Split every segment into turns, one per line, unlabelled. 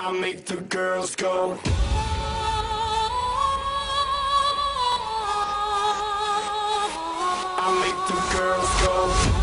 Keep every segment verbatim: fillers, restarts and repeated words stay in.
I make the girls go. I make the girls go.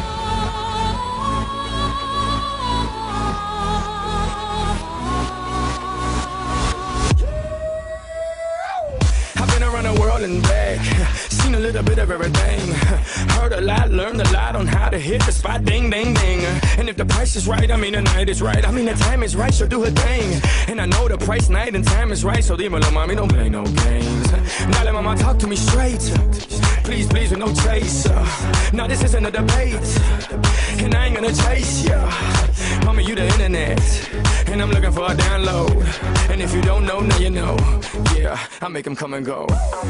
I've been around the world and back, seen a little bit of everything. Heard a lot, learned a lot on how to hit the spot, ding, ding, ding. And if the price is right, I mean the night is right, I mean the time is right, so do her thing. And I know the price, night, and time is right, so dímelo, mommy, don't play no games. Now let mama talk to me straight, please, please, with no chaser. Now this isn't a debate, and I ain't gonna chase ya. Mama, you the internet, and I'm looking for a download. And if you don't know, now you know. Yeah, I make them come and go.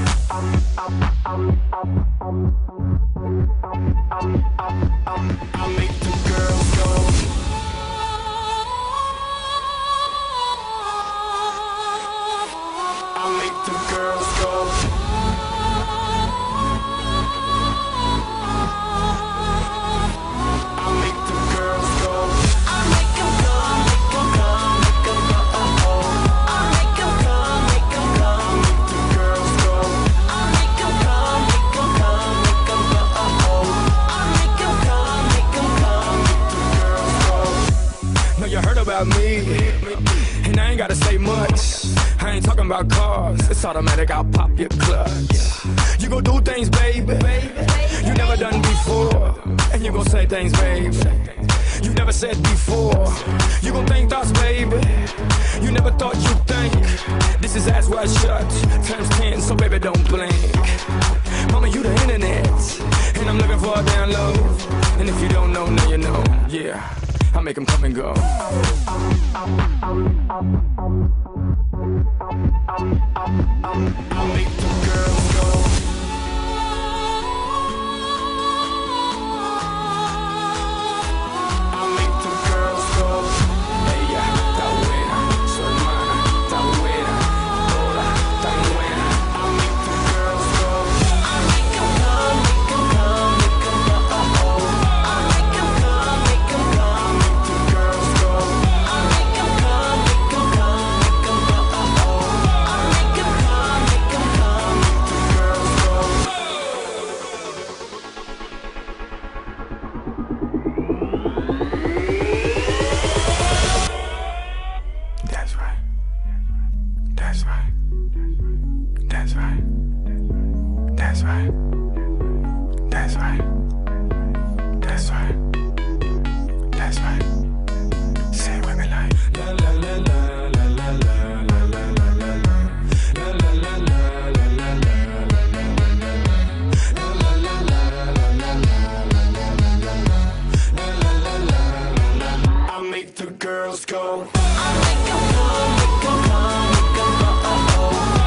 I make the girls go. I make the girls go. I make the girls go. I make them go, make them go, make them go, oh, oh. I make them go, make them go. I make the girls go. I make them go, make them go, make them go, oh, oh. I make them go, make them go. I make the girls go. Know you heard about me, and I ain't gotta say much. I ain't talking about cars, it's automatic, I'll pop your clutch. You gon' do things, baby, you never done before. And you gon' say things, baby, you never said before. You gon' think thoughts, baby, you never thought you'd think. This is as wide shut, times ten, so baby don't blink. Mama, you the internet, and I'm looking for a download. And if you don't know, now you know, yeah, I make them come and go. I make the girls go. I make the girls go. Ella está buena, su hermana está buena, toda tan buena. I make the girls go. I make them go, make them go, make them go, oh, oh. I make them go, make them go. I make the girls go. I make them go, make them go, make them go, oh, oh. I make them go, make them go. I make the girls go. That's right. That's right. That's right. That's right. That's right. That's right. That's right. Say it with me like la la la la la la la la la la la la la la la la. I make the girls go. I make them go, make them go, make them go, oh, oh.